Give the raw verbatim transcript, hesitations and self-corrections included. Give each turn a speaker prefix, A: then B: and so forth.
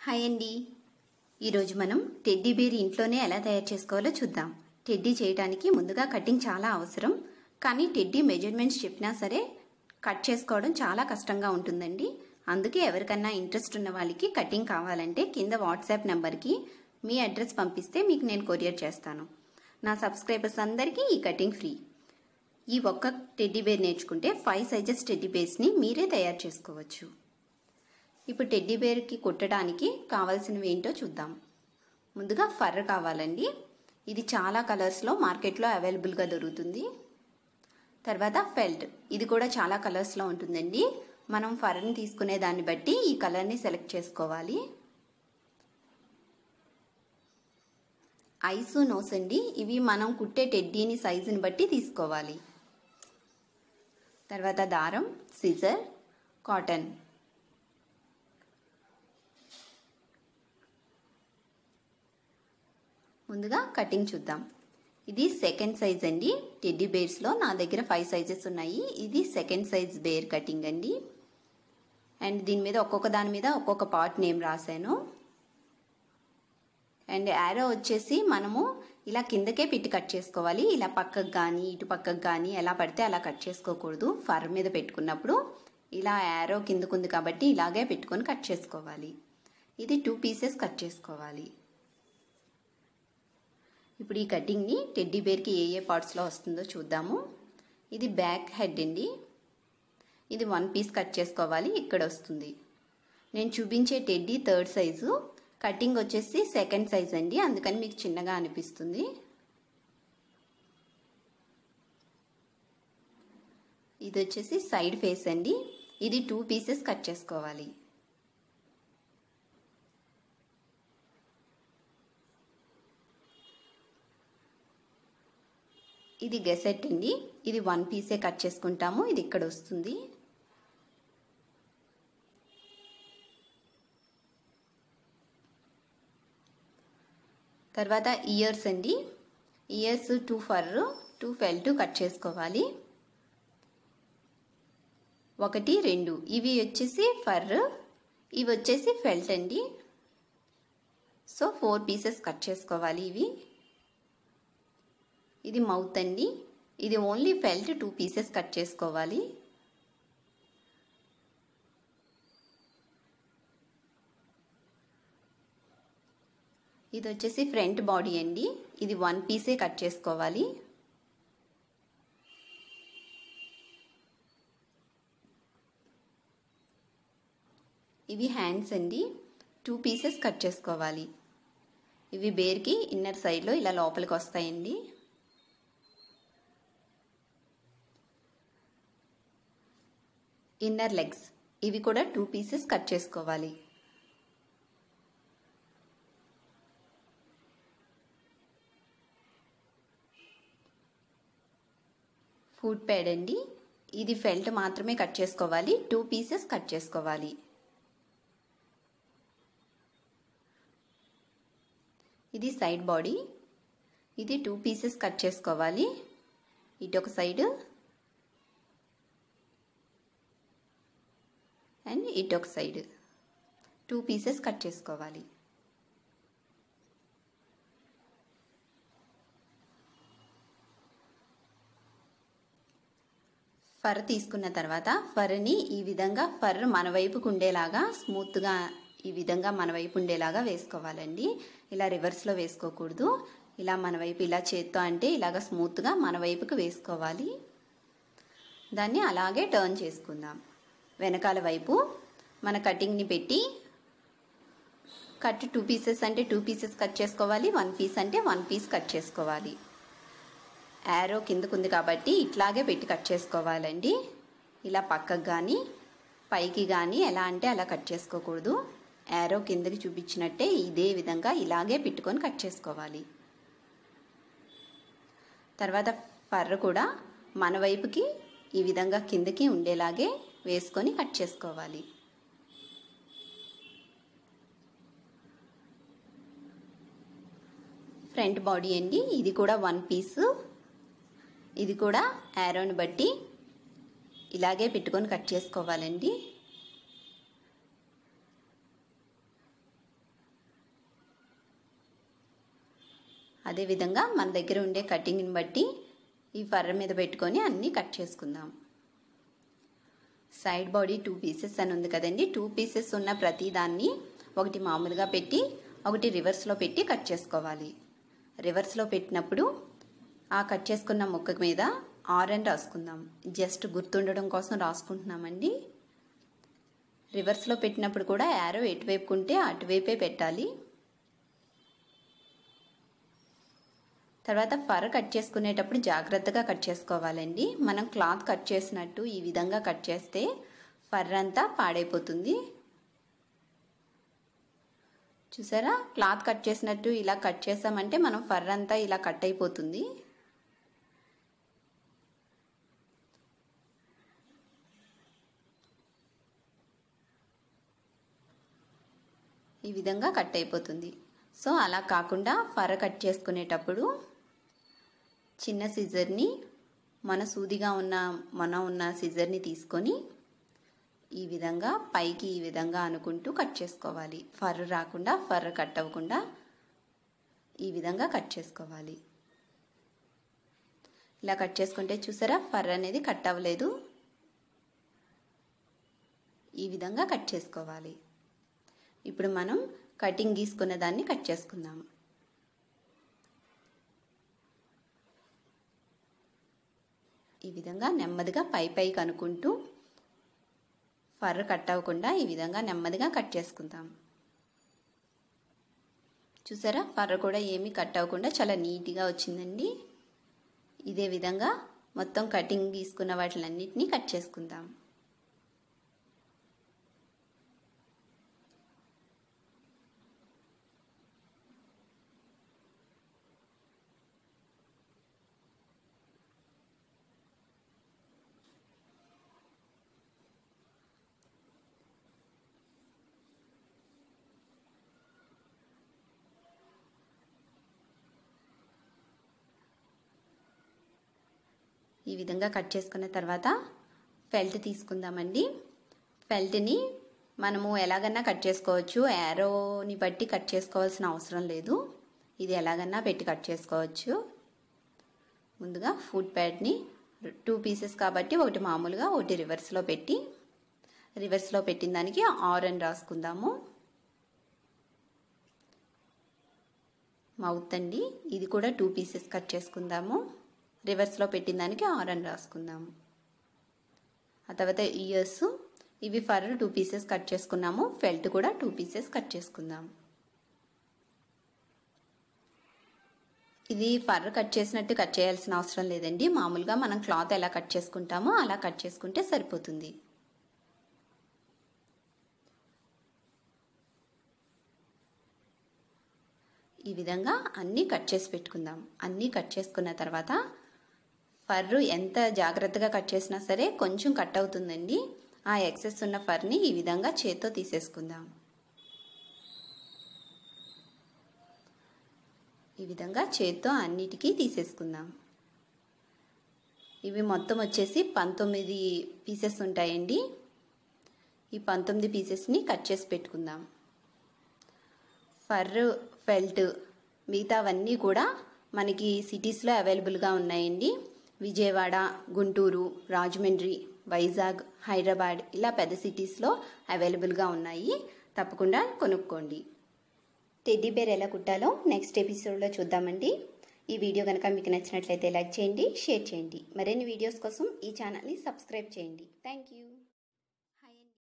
A: Hi అండి, ఈరోజు మనం టెడ్డీ బేర్ ఇంట్లోనే ఎలా తయారు చేసుకోవాలో చూద్దాం. టెడ్డీ చేయడానికి ముందుగా కటింగ్ చాలా అవసరం. కానీ టెడ్డీ మెజర్మెంట్స్ చెప్పినా సరే కట్ చేసుకోవడం చాలా కష్టంగా ఉంటుందండి. అందుకే ఎవరికన్నా ఇంట్రెస్ట్ ఉన్న వాళ్ళకి కటింగ్ కావాలంటే కింద వాట్సాప్ నెంబర్కి మీ అడ్రస్ పంపిస్తే మీకు నేను కొరియర్ చేస్తాను. నా సబ్స్క్రైబర్స్ అందరికీ ఈ కటింగ్ ఫ్రీ. ఈ ఒక్క టెడ్డీ బేర్ నేర్చుకుంటే ఫైవ్ సైజెస్ టెడ్డీ బేర్స్ని మీరే తయారు చేసుకోవచ్చు. ఇప్పుడు టెడ్డీ బేర్కి కుట్టడానికి కావాల్సినవి ఏంటో చూద్దాం. ముందుగా ఫర్ కావాలండి. ఇది చాలా కలర్స్లో మార్కెట్లో అవైలబుల్గా దొరుకుతుంది. తర్వాత ఫెల్ట్, ఇది కూడా చాలా కలర్స్లో ఉంటుందండి. మనం ఫర్ని తీసుకునే దాన్ని బట్టి ఈ కలర్ని సెలెక్ట్ చేసుకోవాలి. ఐసు నోస్ అండి, ఇవి మనం కుట్టే టెడ్డీని సైజుని బట్టి తీసుకోవాలి. తర్వాత దారం, సిజర్, కాటన్. ముందుగా కటింగ్ చూద్దాం. ఇది సెకండ్ సైజ్ అండి. టెడ్డీ బేర్స్లో నా దగ్గర ఫైవ్ సైజెస్ ఉన్నాయి. ఇది సెకండ్ సైజ్ బేర్ కటింగ్ అండి. అండ్ దీని మీద ఒక్కొక్క దాని మీద ఒక్కొక్క పార్ట్ నేమ్ రాశాను. అండ్ యారో వచ్చేసి మనము ఇలా కిందకే పెట్టి కట్ చేసుకోవాలి. ఇలా పక్కకు కానీ ఇటు పక్కకు కానీ ఎలా పడితే అలా కట్ చేసుకోకూడదు. ఫర్ మీద పెట్టుకున్నప్పుడు ఇలా యారో కిందకుంది కాబట్టి ఇలాగే పెట్టుకొని కట్ చేసుకోవాలి. ఇది టూ పీసెస్ కట్ చేసుకోవాలి. ఇప్పుడు ఈ కటింగ్ని టెడ్డీ బేర్కి ఏ ఏ పార్ట్స్లో వస్తుందో చూద్దాము. ఇది బ్యాక్ హెడ్ అండి. ఇది వన్ పీస్ కట్ చేసుకోవాలి. ఇక్కడ వస్తుంది. నేను చూపించే టెడ్డీ థర్డ్ సైజు, కటింగ్ వచ్చేసి సెకండ్ సైజ్ అండి. అందుకని మీకు చిన్నగా అనిపిస్తుంది. ఇది వచ్చేసి సైడ్ ఫేస్ అండి. ఇది టూ పీసెస్ కట్ చేసుకోవాలి. ఇది గెసెట్ అండి. ఇది వన్ పీసే కట్ చేసుకుంటాము. ఇది ఇక్కడ వస్తుంది. తర్వాత ఇయర్స్ అండి. Ears two for two felt cut చేసుకోవాలి. ఒకటి రెండు ఇవి వచ్చేసి ఫర్, ఇవి వచ్చేసి ఫెల్ట్ అండి. సో ఫోర్ పీసెస్ కట్ చేసుకోవాలి. ఇవి ఇది మౌత్ అండి. ఇది only felt two pieces cut చేసుకోవాలి. ఇది వచ్చేసి ఫ్రంట్ బాడీ అండి. ఇది వన్ పీసే కట్ చేసుకోవాలి. ఇవి హ్యాండ్స్ అండి. టూ పీసెస్ కట్ చేసుకోవాలి. ఇవి బేర్కి ఇన్నర్ సైడ్లో ఇలా లోపలికి వస్తాయండి. ఇన్నర్ లెగ్స్, ఇవి కూడా టూ పీసెస్ కట్ చేసుకోవాలి. ఫుట్ ప్యాడ్ అండి. ఇది ఫెల్ట్ మాత్రమే కట్ చేసుకోవాలి. టూ పీసెస్ కట్ చేసుకోవాలి. ఇది సైడ్ బాడీ. ఇది టూ పీసెస్ కట్ చేసుకోవాలి. ఇటు ఒక సైడ్ అండ్ ఇటు ఒక సైడ్ టూ పీసెస్ కట్ చేసుకోవాలి. ఫర్ తీసుకున్న తర్వాత ఫర్ని ఈ విధంగా ఫర్ మన వైపుకు ఉండేలాగా స్మూత్గా ఈ విధంగా మన వైపు ఉండేలాగా వేసుకోవాలండి. ఇలా రివర్స్లో వేసుకోకూడదు. ఇలా మన వైపు ఇలా చేత్తో అంటే ఇలాగ స్మూత్గా మన వైపుకు వేసుకోవాలి. దాన్ని అలాగే టర్న్ చేసుకుందాం. వెనకాల వైపు మన కటింగ్ని పెట్టి కట్ టూ పీసెస్ అంటే టూ పీసెస్ కట్ చేసుకోవాలి. వన్ పీస్ అంటే వన్ పీస్ కట్ చేసుకోవాలి. యారో కిందకుంది కాబట్టి ఇట్లాగే పెట్టి కట్ చేసుకోవాలండి. ఇలా పక్కకు కానీ పైకి కానీ ఎలా అంటే అలా కట్ చేసుకోకూడదు. యారో కిందకి చూపించినట్టే ఇదే విధంగా ఇలాగే పెట్టుకొని కట్ చేసుకోవాలి. తర్వాత ఫర్ కూడా మన వైపుకి ఈ విధంగా కిందకి ఉండేలాగే వేసుకొని కట్ చేసుకోవాలి. ఫ్రంట్ బాడీ అండి. ఇది కూడా వన్ పీస్. ఇది కూడా యారోని బట్టి ఇలాగే పెట్టుకొని కట్ చేసుకోవాలండి. అదేవిధంగా మన దగ్గర ఉండే కటింగ్ని బట్టి ఈ ఫర్ మీద పెట్టుకొని అన్నీ కట్ చేసుకుందాం. సైడ్ బాడీ టూ పీసెస్ అని ఉంది కదండి, టూ పీసెస్ ఉన్న ప్రతి దాన్ని ఒకటి మామూలుగా పెట్టి ఒకటి రివర్స్లో పెట్టి కట్ చేసుకోవాలి. రివర్స్లో పెట్టినప్పుడు ఆ కట్ చేసుకున్న ముక్క మీద ఆర్ అని రాసుకుందాం. జస్ట్ గుర్తుండడం కోసం రాసుకుంటున్నామండి. రివర్స్లో పెట్టినప్పుడు కూడా యారో ఎటువైపు ఉంటే అటువైపే పెట్టాలి. తర్వాత ఫర్ కట్ చేసుకునేటప్పుడు జాగ్రత్తగా కట్ చేసుకోవాలండి. మనం క్లాత్ కట్ చేసినట్టు ఈ విధంగా కట్ చేస్తే ఫర్ అంతా పాడైపోతుంది. చూసారా, క్లాత్ కట్ చేసినట్టు ఇలా కట్ చేసామంటే మనం ఫర్ అంతా ఇలా కట్ అయిపోతుంది. ఈ విధంగా కట్ అయిపోతుంది. సో అలా కాకుండా ఫర్ కట్ చేసుకునేటప్పుడు చిన్న సిజర్ని మన సూదిగా ఉన్న మన ఉన్న సిజర్ని తీసుకొని ఈ విధంగా పైకి ఈ విధంగా అనుకుంటూ కట్ చేసుకోవాలి. ఫర్ రాకుండా ఫర్ కట్ అవ్వకుండా ఈ విధంగా కట్ చేసుకోవాలి. ఇలా కట్ చేసుకుంటే చూసారా, ఫర్ అనేది కట్ అవ్వలేదు. ఈ విధంగా కట్ చేసుకోవాలి. ఇప్పుడు మనం కటింగ్ గీసుకున్న దాన్ని కట్ చేసుకుందాం. ఈ విధంగా నెమ్మదిగా పై పైకి అనుకుంటూ ఫర్ కట్ అవ్వకుండా ఈ విధంగా నెమ్మదిగా కట్ చేసుకుందాం. చూసారా, ఫర్ కూడా ఏమీ కట్ అవ్వకుండా చాలా నీట్గా వచ్చిందండి. ఇదే విధంగా మొత్తం కటింగ్ గీసుకున్న వాటిలన్నిటినీ కట్ చేసుకుందాం. ఈ విధంగా కట్ చేసుకున్న తర్వాత ఫెల్ట్ తీసుకుందామండి. ఫెల్ట్ని మనము ఎలాగన్నా కట్ చేసుకోవచ్చు, యారోని బట్టి కట్ చేసుకోవాల్సిన అవసరం లేదు. ఇది ఎలాగన్నా పెట్టి కట్ చేసుకోవచ్చు. ముందుగా ఫుట్ ప్యాడ్ని టూ పీసెస్ కాబట్టి ఒకటి మామూలుగా ఒకటి రివర్స్లో పెట్టి రివర్స్లో పెట్టిన దానికి ఆర్ అని రాసుకుందాము. మౌత్ అండి, ఇది కూడా టూ పీసెస్ కట్ చేసుకుందాము. రివర్స్లో పెట్టిన దానికి ఆర్ అని రాసుకుందాము. ఆ తర్వాత ఇయర్స్, ఇవి ఫర్ టూ పీసెస్ కట్ చేసుకున్నాము. ఫెల్ట్ కూడా టూ పీసెస్ కట్ చేసుకుందాం. ఇది ఫర్ కట్ చేసినట్టు కట్ చేయాల్సిన అవసరం లేదండి. మామూలుగా మనం క్లాత్ ఎలా కట్ చేసుకుంటామో అలా కట్ చేసుకుంటే సరిపోతుంది. ఈ విధంగా అన్నీ కట్ చేసి పెట్టుకుందాం. అన్నీ కట్ చేసుకున్న తర్వాత ఫర్ ఎంత జాగ్రత్తగా కట్ చేసినా సరే కొంచెం కట్ అవుతుందండి. ఆ ఎక్సెస్ ఉన్న ఫర్ని ఈ విధంగా చేత్తో తీసేసుకుందాం. ఈ విధంగా చేత్తో అన్నిటికీ తీసేసుకుందాం. ఇవి మొత్తం వచ్చేసి పంతొమ్మిది పీసెస్ ఉంటాయండి. ఈ పంతొమ్మిది పీసెస్ని కట్ చేసి పెట్టుకుందాం. ఫర్, ఫెల్ట్ మిగతావన్నీ కూడా మనకి సిటీస్లో అవైలబుల్గా ఉన్నాయండి. విజయవాడ, గుంటూరు, రాజమండ్రి, వైజాగ్, హైదరాబాద్ ఇలా పెద్ద సిటీస్లో అవైలబుల్గా ఉన్నాయి. తప్పకుండా కొనుక్కోండి. టెడ్డీ బేర్ ఎలా కుట్టాలో నెక్స్ట్ ఎపిసోడ్లో చూద్దామండి. ఈ వీడియో కనుక మీకు నచ్చినట్లయితే లైక్ చేయండి, షేర్ చేయండి. మరిన్ని వీడియోస్ కోసం ఈ ఛానల్ని సబ్స్క్రైబ్ చేయండి. Thank you.